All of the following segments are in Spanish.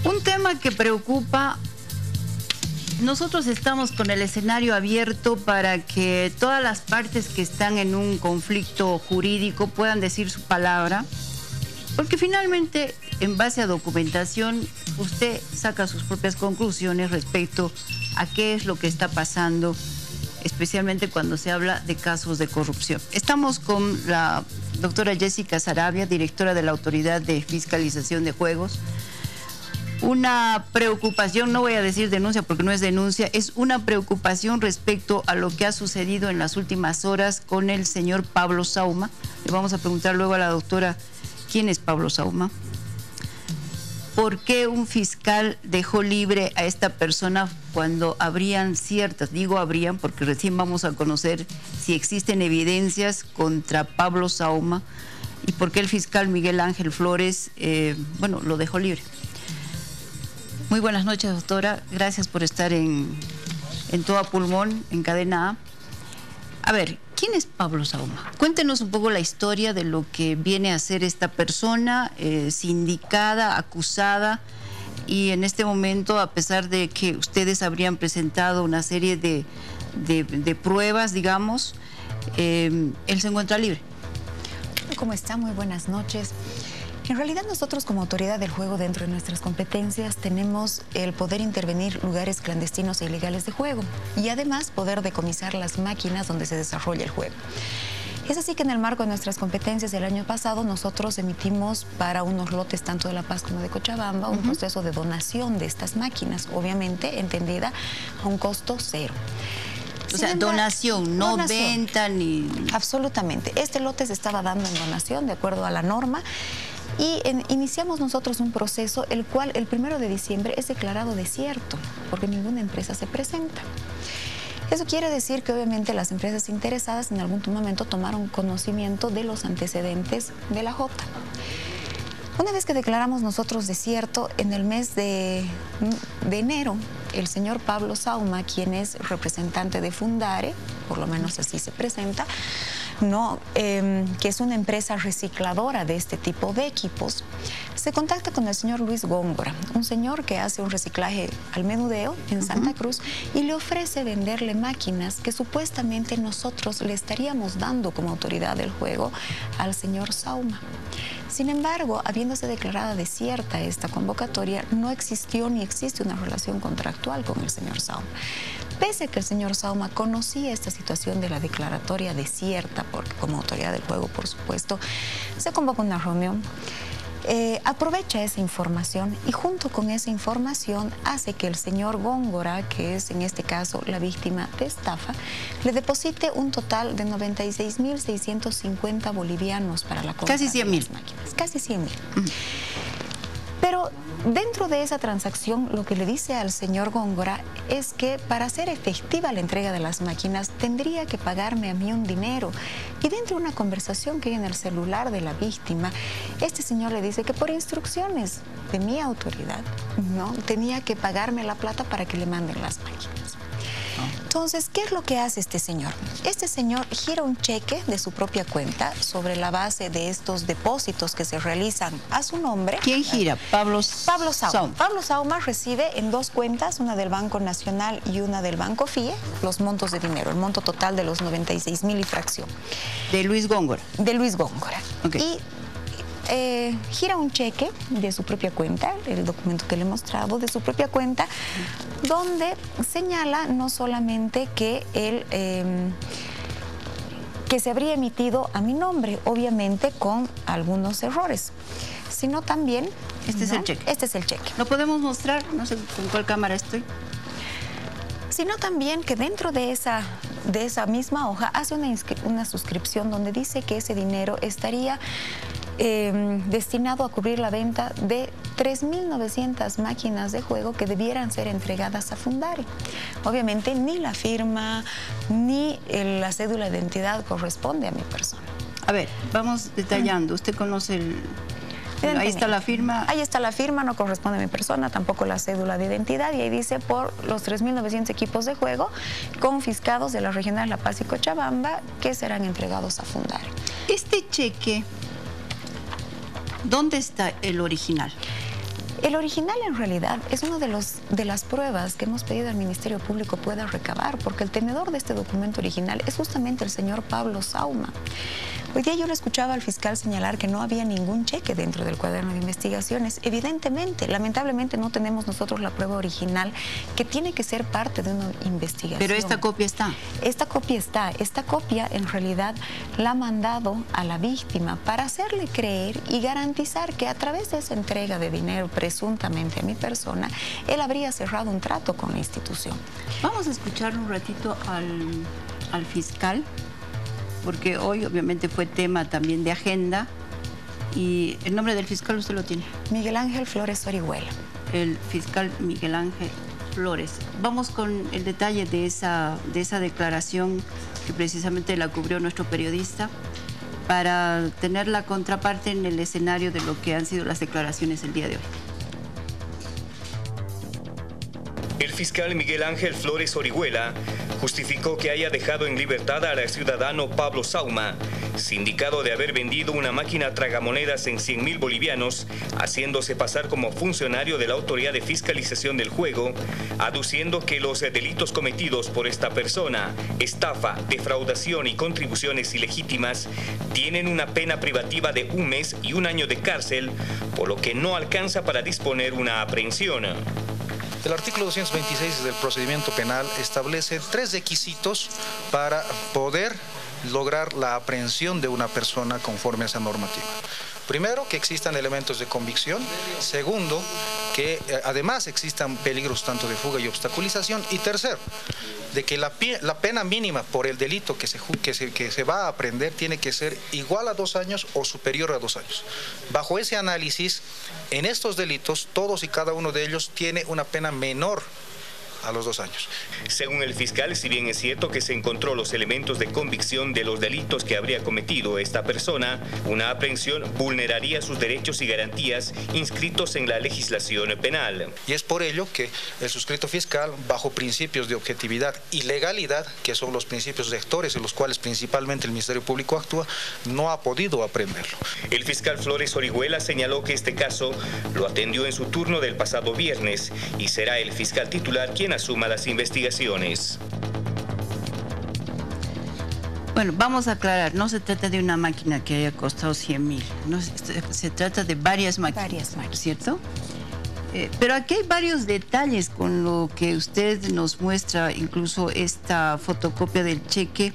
Un tema que preocupa. Nosotros estamos con el escenario abierto para que todas las partes que están en un conflicto jurídico puedan decir su palabra, porque finalmente, en base a documentación, usted saca sus propias conclusiones respecto a qué es lo que está pasando, especialmente cuando se habla de casos de corrupción. Estamos con la doctora Jessica Saravia, directora de la Autoridad de Fiscalización de Juegos. Una preocupación, no voy a decir denuncia porque no es denuncia, es una preocupación respecto a lo que ha sucedido en las últimas horas con el señor Pablo Sauma. Le vamos a preguntar luego a la doctora quién es Pablo Sauma. ¿Por qué un fiscal dejó libre a esta persona cuando habrían ciertas, digo habrían porque recién vamos a conocer si existen evidencias contra Pablo Sauma, y por qué el fiscal Miguel Ángel Flores, lo dejó libre? Muy buenas noches, doctora. Gracias por estar en Todo a Pulmón, en Cadena A. A ver, ¿quién es Pablo Sauma? Cuéntenos un poco la historia de lo que viene a ser esta persona, sindicada, acusada, y en este momento, a pesar de que ustedes habrían presentado una serie de pruebas, digamos, él se encuentra libre. ¿Cómo está? Muy buenas noches. En realidad nosotros como autoridad del juego, dentro de nuestras competencias, tenemos el poder intervenir lugares clandestinos e ilegales de juego y además poder decomisar las máquinas donde se desarrolla el juego. Es así que en el marco de nuestras competencias del año pasado nosotros emitimos para unos lotes tanto de La Paz como de Cochabamba un proceso de donación de estas máquinas, obviamente entendida a un costo cero. O sea, donación, no venta ni... Absolutamente. Este lote se estaba dando en donación de acuerdo a la norma. Y iniciamos nosotros un proceso el cual el 1 de diciembre es declarado desierto porque ninguna empresa se presenta. Eso quiere decir que obviamente las empresas interesadas en algún momento tomaron conocimiento de los antecedentes de la Jota. Una vez que declaramos nosotros desierto, en el mes de enero, el señor Pablo Sauma, quien es representante de Fundare, por lo menos así se presenta, que es una empresa recicladora de este tipo de equipos, se contacta con el señor Luis Góngora, un señor que hace un reciclaje al menudeo en Santa Cruz, y le ofrece venderle máquinas que supuestamente nosotros le estaríamos dando como autoridad del juego al señor Sauma. Sin embargo, habiéndose declarada desierta esta convocatoria, no existió ni existe una relación contractual con el señor Sauma. Pese a que el señor Sauma conocía esta situación de la declaratoria desierta, porque como autoridad del juego, por supuesto, se convoca una reunión, aprovecha esa información y junto con esa información hace que el señor Góngora, que es en este caso la víctima de estafa, le deposite un total de 96.650 bolivianos para la compra. Casi 100.000. Máquinas. Casi 100.000. Pero dentro de esa transacción, lo que le dice al señor Góngora es que para hacer efectiva la entrega de las máquinas tendría que pagarme a mí un dinero. Y dentro de una conversación que hay en el celular de la víctima, este señor le dice que por instrucciones de mi autoridad, tenía que pagarme la plata para que le manden las máquinas. Entonces, ¿qué es lo que hace este señor? Este señor gira un cheque de su propia cuenta sobre la base de estos depósitos que se realizan a su nombre. ¿Quién gira? Pablo Sauma. Pablo Sauma recibe en dos cuentas, una del Banco Nacional y una del Banco FIE, los montos de dinero, el monto total de los 96.000 y fracción. ¿De Luis Góngora? De Luis Góngora. Okay. Y gira un cheque de su propia cuenta, el documento que le he mostrado, de su propia cuenta, donde señala no solamente que que se habría emitido a mi nombre, obviamente con algunos errores, sino también... Este es el cheque. Este es el cheque. ¿Lo podemos mostrar? No sé con cuál cámara estoy. Sino también que dentro de esa misma hoja hace una suscripción donde dice que ese dinero estaría destinado a cubrir la venta de 3.900 máquinas de juego que debieran ser entregadas a Fundare. Obviamente ni la firma ni la cédula de identidad corresponde a mi persona. A ver, vamos detallando. ¿Usted conoce el...? Bueno, ahí está la firma. Ahí está la firma, no corresponde a mi persona, tampoco la cédula de identidad, y ahí dice por los 3.900 equipos de juego confiscados de la regional La Paz y Cochabamba que serán entregados a Fundare. Este cheque, ¿dónde está el original? El original en realidad es una de las pruebas que hemos pedido al Ministerio Público pueda recabar, porque el tenedor de este documento original es justamente el señor Pablo Sauma. Hoy día yo le escuchaba al fiscal señalar que no había ningún cheque dentro del cuaderno de investigaciones. Evidentemente, lamentablemente no tenemos nosotros la prueba original que tiene que ser parte de una investigación. Pero esta copia está. Esta copia está. Esta copia en realidad la ha mandado a la víctima para hacerle creer y garantizar que a través de esa entrega de dinero presuntamente a mi persona, él habría cerrado un trato con la institución. Vamos a escuchar un ratito al fiscal, porque hoy obviamente fue tema también de agenda. Y el nombre del fiscal usted lo tiene. Miguel Ángel Flores Orihuela. El fiscal Miguel Ángel Flores. Vamos con el detalle de esa declaración que precisamente la cubrió nuestro periodista, para tener la contraparte en el escenario de lo que han sido las declaraciones el día de hoy. El fiscal Miguel Ángel Flores Orihuela justificó que haya dejado en libertad al ciudadano Pablo Sauma, sindicado de haber vendido una máquina tragamonedas en 100.000 bolivianos, haciéndose pasar como funcionario de la Autoridad de Fiscalización del Juego, aduciendo que los delitos cometidos por esta persona, estafa, defraudación y contribuciones ilegítimas, tienen una pena privativa de 1 mes y 1 año de cárcel, por lo que no alcanza para disponer una aprehensión. El artículo 226 del procedimiento penal establece 3 requisitos para poder lograr la aprehensión de una persona conforme a esa normativa. Primero, que existan elementos de convicción. Segundo, que además existan peligros tanto de fuga y obstaculización. Y tercero, de que la pena mínima por el delito que se va a aprender tiene que ser igual a 2 años o superior a 2 años. Bajo ese análisis, en estos delitos, todos y cada uno de ellos tiene una pena menor a los 2 años. Según el fiscal, si bien es cierto que se encontró los elementos de convicción de los delitos que habría cometido esta persona, una aprehensión vulneraría sus derechos y garantías inscritos en la legislación penal. Y es por ello que el suscrito fiscal, bajo principios de objetividad y legalidad, que son los principios rectores en los cuales principalmente el Ministerio Público actúa, no ha podido aprenderlo. El fiscal Flores Orihuela señaló que este caso lo atendió en su turno del pasado viernes y será el fiscal titular quien asuma las investigaciones. Bueno, vamos a aclarar, no se trata de una máquina que haya costado 100.000, no, se trata de varias máquinas, ¿cierto? Pero aquí hay varios detalles con lo que usted nos muestra, incluso esta fotocopia del cheque,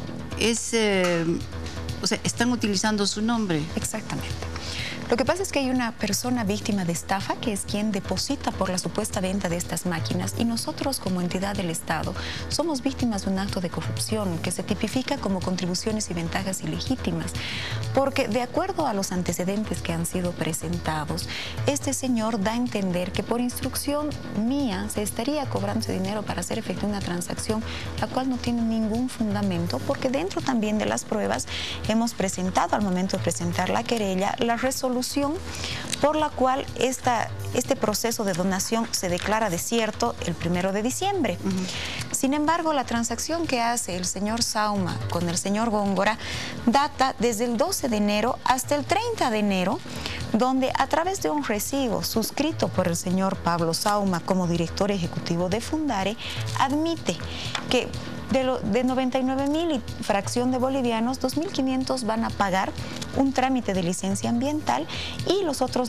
o sea, están utilizando su nombre. Exactamente. Lo que pasa es que hay una persona víctima de estafa que es quien deposita por la supuesta venta de estas máquinas, y nosotros como entidad del Estado somos víctimas de un acto de corrupción que se tipifica como contribuciones y ventajas ilegítimas, porque de acuerdo a los antecedentes que han sido presentados, este señor da a entender que por instrucción mía se estaría cobrando ese dinero para hacer efectiva una transacción, la cual no tiene ningún fundamento, porque dentro también de las pruebas hemos presentado al momento de presentar la querella la resolución por la cual este proceso de donación se declara desierto el 1 de diciembre. Sin embargo, la transacción que hace el señor Sauma con el señor Góngora data desde el 12 de enero hasta el 30 de enero, donde a través de un recibo suscrito por el señor Pablo Sauma como director ejecutivo de Fundare, admite que de 99.000 y fracción de bolivianos, 2.500 van a pagar un trámite de licencia ambiental y los otros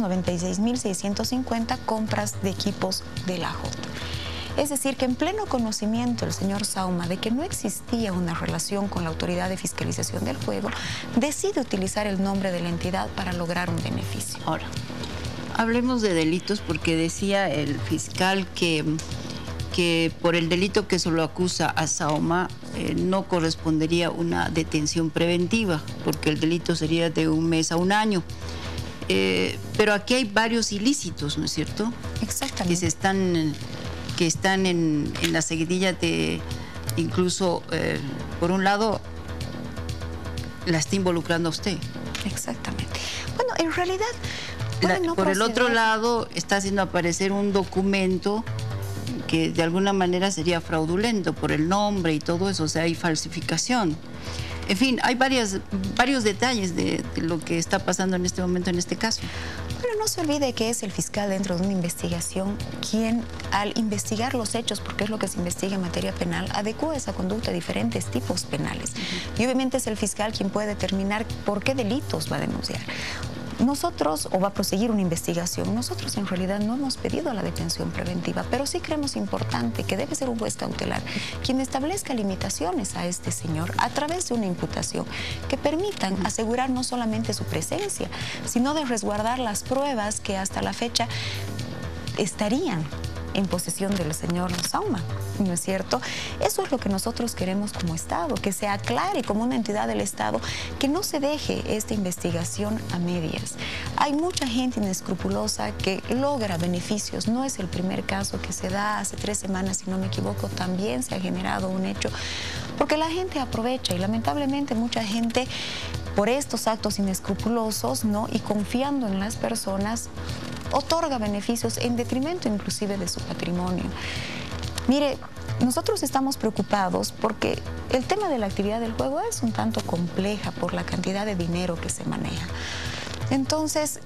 96.650 compras de equipos de la Jota. Es decir, que en pleno conocimiento el señor Sauma de que no existía una relación con la Autoridad de Fiscalización del Juego, decide utilizar el nombre de la entidad para lograr un beneficio. Ahora, hablemos de delitos, porque decía el fiscal que por el delito que se lo acusa a Sauma no correspondería una detención preventiva, porque el delito sería de 1 mes a 1 año. Pero aquí hay varios ilícitos, ¿no es cierto? Exactamente. Que están en la seguidilla de, incluso, por un lado, la está involucrando a usted. Exactamente. Bueno, en realidad... por el otro lado, está haciendo aparecer un documento que de alguna manera sería fraudulento por el nombre y todo eso, o sea, hay falsificación. En fin, hay varios detalles de lo que está pasando en este momento en este caso. Bueno, no se olvide que es el fiscal dentro de una investigación quien, al investigar los hechos, porque es lo que se investiga en materia penal, adecua esa conducta a diferentes tipos penales. Y obviamente es el fiscal quien puede determinar por qué delitos va a denunciar. Nosotros, o va a proseguir una investigación, nosotros en realidad no hemos pedido la detención preventiva, pero sí creemos importante que debe ser un juez cautelar quien establezca limitaciones a este señor a través de una imputación que permitan asegurar no solamente su presencia, sino de resguardar las pruebas que hasta la fecha estarían en posesión del señor Sauma, ¿no es cierto? Eso es lo que nosotros queremos como Estado, que se aclare como una entidad del Estado, que no se deje esta investigación a medias. Hay mucha gente inescrupulosa que logra beneficios, no es el primer caso que se da. Hace 3 semanas, si no me equivoco, también se ha generado un hecho, porque la gente aprovecha y lamentablemente mucha gente, por estos actos inescrupulosos, ¿no?, y confiando en las personas, otorga beneficios en detrimento inclusive de su patrimonio. Mire, nosotros estamos preocupados porque el tema de la actividad del juego es un tanto compleja por la cantidad de dinero que se maneja. Entonces,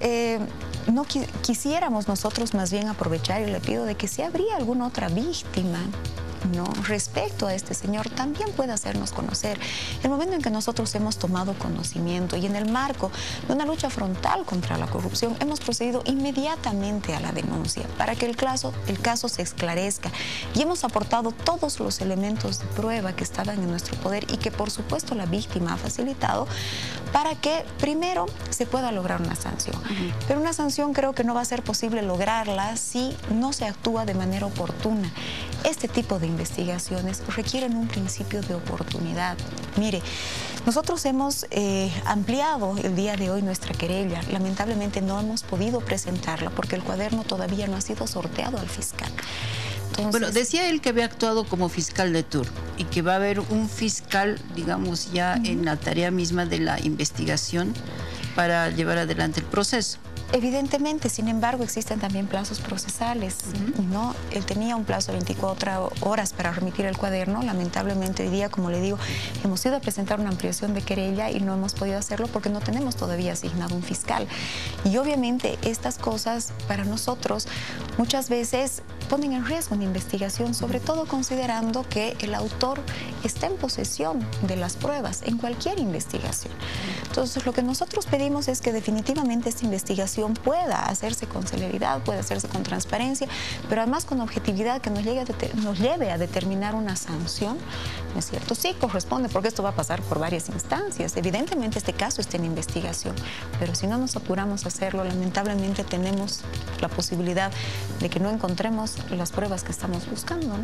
no quisiéramos nosotros más bien aprovechar, y le pido de que si habría alguna otra víctima, ¿no?, respecto a este señor, también puede hacernos conocer. El momento en que nosotros hemos tomado conocimiento y en el marco de una lucha frontal contra la corrupción, hemos procedido inmediatamente a la denuncia para que el caso se esclarezca, y hemos aportado todos los elementos de prueba que estaban en nuestro poder y que por supuesto la víctima ha facilitado para que primero se pueda lograr una sanción. Pero una sanción creo que no va a ser posible lograrla si no se actúa de manera oportuna. Este tipo de investigaciones requieren un principio de oportunidad. Mire, nosotros hemos ampliado el día de hoy nuestra querella. Lamentablemente no hemos podido presentarla porque el cuaderno todavía no ha sido sorteado al fiscal. Entonces, bueno, decía él que había actuado como fiscal de turno y que va a haber un fiscal, digamos, ya en la tarea misma de la investigación para llevar adelante el proceso. Evidentemente, sin embargo, existen también plazos procesales, ¿no? Él tenía un plazo de 24 horas para remitir el cuaderno. Lamentablemente, hoy día, como le digo, hemos ido a presentar una ampliación de querella y no hemos podido hacerlo porque no tenemos todavía asignado un fiscal. Y obviamente, estas cosas para nosotros muchas veces ponen en riesgo una investigación, sobre todo considerando que el autor está en posesión de las pruebas en cualquier investigación. Entonces, lo que nosotros pedimos es que definitivamente esta investigación pueda hacerse con celeridad, pueda hacerse con transparencia, pero además con objetividad, que nos lleve a determinar una sanción, ¿no es cierto? Sí corresponde, porque esto va a pasar por varias instancias. Evidentemente este caso está en investigación, pero si no nos apuramos a hacerlo, lamentablemente tenemos la posibilidad de que no encontremos las pruebas que estamos buscando, ¿no?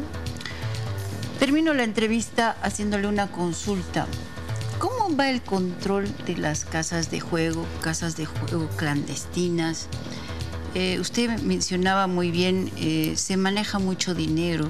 Termino la entrevista haciéndole una consulta. ¿Cómo va el control de las casas de juego clandestinas? Usted mencionaba muy bien, se maneja mucho dinero.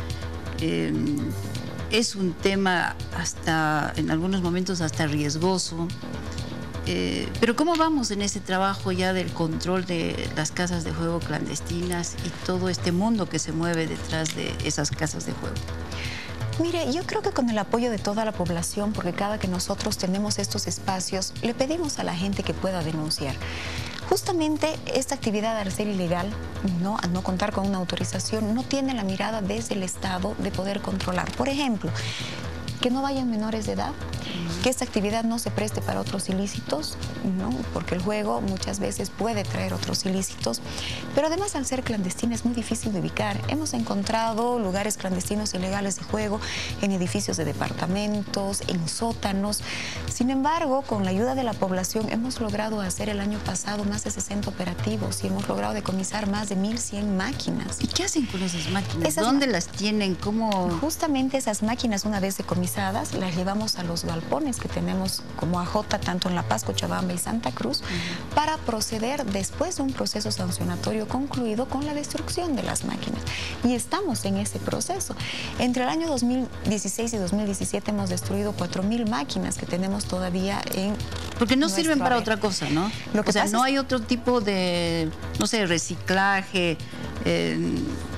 Es un tema hasta, en algunos momentos, hasta riesgoso. Pero ¿cómo vamos en ese trabajo ya del control de las casas de juego clandestinas y todo este mundo que se mueve detrás de esas casas de juego? Mire, yo creo que con el apoyo de toda la población, porque cada que nosotros tenemos estos espacios, le pedimos a la gente que pueda denunciar. Justamente esta actividad, al ser ilegal, ¿no?, al no contar con una autorización, no tiene la mirada desde el Estado de poder controlar. Por ejemplo, que no vayan menores de edad, que esta actividad no se preste para otros ilícitos, ¿no?, porque el juego muchas veces puede traer otros ilícitos, pero además al ser clandestina es muy difícil de ubicar. Hemos encontrado lugares clandestinos ilegales de juego en edificios de departamentos, en sótanos. Sin embargo, con la ayuda de la población hemos logrado hacer el año pasado más de 60 operativos y hemos logrado decomisar más de 1.100 máquinas. ¿Y qué hacen con esas máquinas? ¿Dónde las tienen? ¿Cómo? Justamente esas máquinas, una vez decomisadas, las llevamos a los galpones que tenemos como AJ, tanto en La Paz, Cochabamba y Santa Cruz, para proceder después de un proceso sancionatorio concluido con la destrucción de las máquinas. Y estamos en ese proceso. Entre el año 2016 y 2017 hemos destruido 4.000 máquinas que tenemos todavía en... Porque no sirven para otra cosa, ¿no? O sea, no hay otro tipo de, no sé, reciclaje,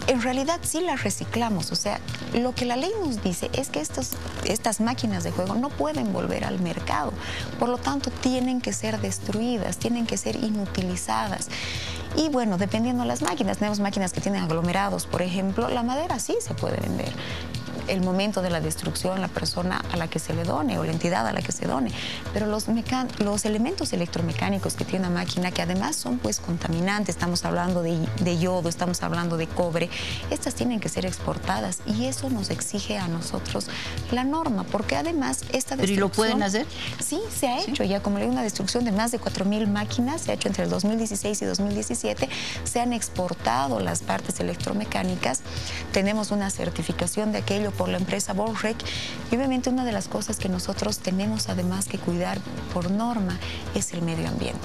En realidad sí las reciclamos, o sea, lo que la ley nos dice es que estas máquinas de juego no pueden volver al mercado, por lo tanto tienen que ser destruidas, tienen que ser inutilizadas. Y bueno, dependiendo de las máquinas, tenemos máquinas que tienen aglomerados, por ejemplo, la madera sí se puede vender. El momento de la destrucción, la persona a la que se le done o la entidad a la que se done, pero los elementos electromecánicos que tiene una máquina, que además son pues contaminantes, estamos hablando de yodo, estamos hablando de cobre, estas tienen que ser exportadas y eso nos exige a nosotros la norma, porque además esta destrucción... ¿Pero y lo pueden hacer? Sí, se ha hecho ya, como le digo, una destrucción de más de 4.000 máquinas, se ha hecho entre el 2016 y 2017, se han exportado las partes electromecánicas, tenemos una certificación de aquello por la empresa Borrec, y obviamente una de las cosas que nosotros tenemos además que cuidar por norma es el medio ambiente.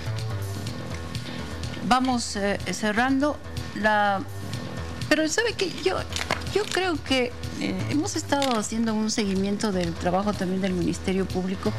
Vamos cerrando pero sabe que yo creo que hemos estado haciendo un seguimiento del trabajo también del Ministerio Público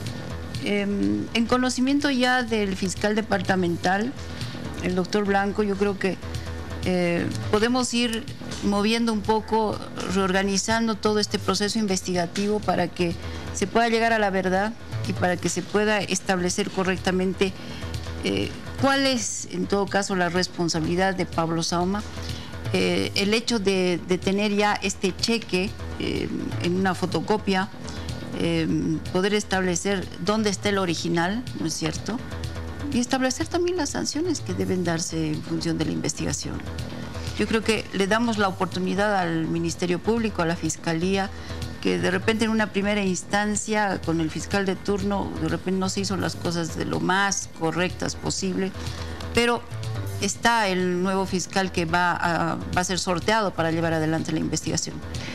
en conocimiento ya del fiscal departamental, el doctor Blanco. Yo creo que podemos ir moviendo un poco, reorganizando todo este proceso investigativo para que se pueda llegar a la verdad y para que se pueda establecer correctamente cuál es, en todo caso, la responsabilidad de Pablo Sauma. El hecho de tener ya este cheque en una fotocopia, poder establecer dónde está el original, ¿no es cierto? Y establecer también las sanciones que deben darse en función de la investigación. Yo creo que le damos la oportunidad al Ministerio Público, a la Fiscalía, que de repente en una primera instancia con el fiscal de turno, de repente no se hizo las cosas de lo más correctas posible, pero está el nuevo fiscal que va a ser sorteado para llevar adelante la investigación.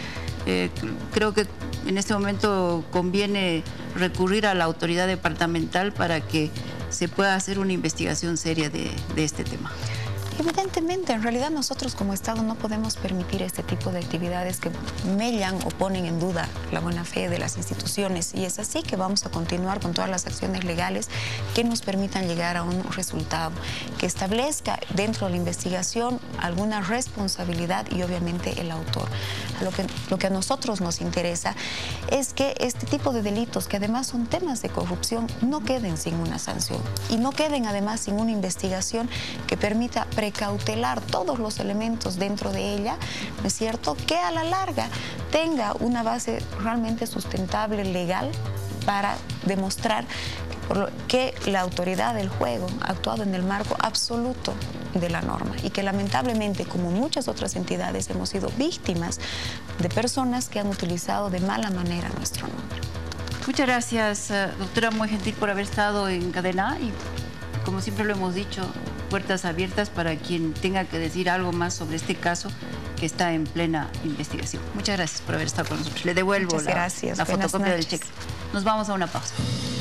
Creo que en este momento conviene recurrir a la autoridad departamental para que se pueda hacer una investigación seria de este tema. Evidentemente, en realidad nosotros como Estado no podemos permitir este tipo de actividades que mellan o ponen en duda la buena fe de las instituciones, y es así que vamos a continuar con todas las acciones legales que nos permitan llegar a un resultado, que establezca dentro de la investigación alguna responsabilidad y obviamente el autor. Lo que a nosotros nos interesa es que este tipo de delitos, que además son temas de corrupción, no queden sin una sanción y no queden además sin una investigación que permita precautelar todos los elementos dentro de ella, ¿no es cierto?, que a la larga tenga una base realmente sustentable, legal, para demostrar que la autoridad del juego ha actuado en el marco absoluto de la norma y que lamentablemente, como muchas otras entidades, hemos sido víctimas de personas que han utilizado de mala manera nuestro nombre. Muchas gracias, doctora, muy gentil por haber estado en Cadena, y como siempre lo hemos dicho, puertas abiertas para quien tenga que decir algo más sobre este caso que está en plena investigación. Muchas gracias por haber estado con nosotros. Le devuelvo la fotocopia del cheque. Nos vamos a una pausa.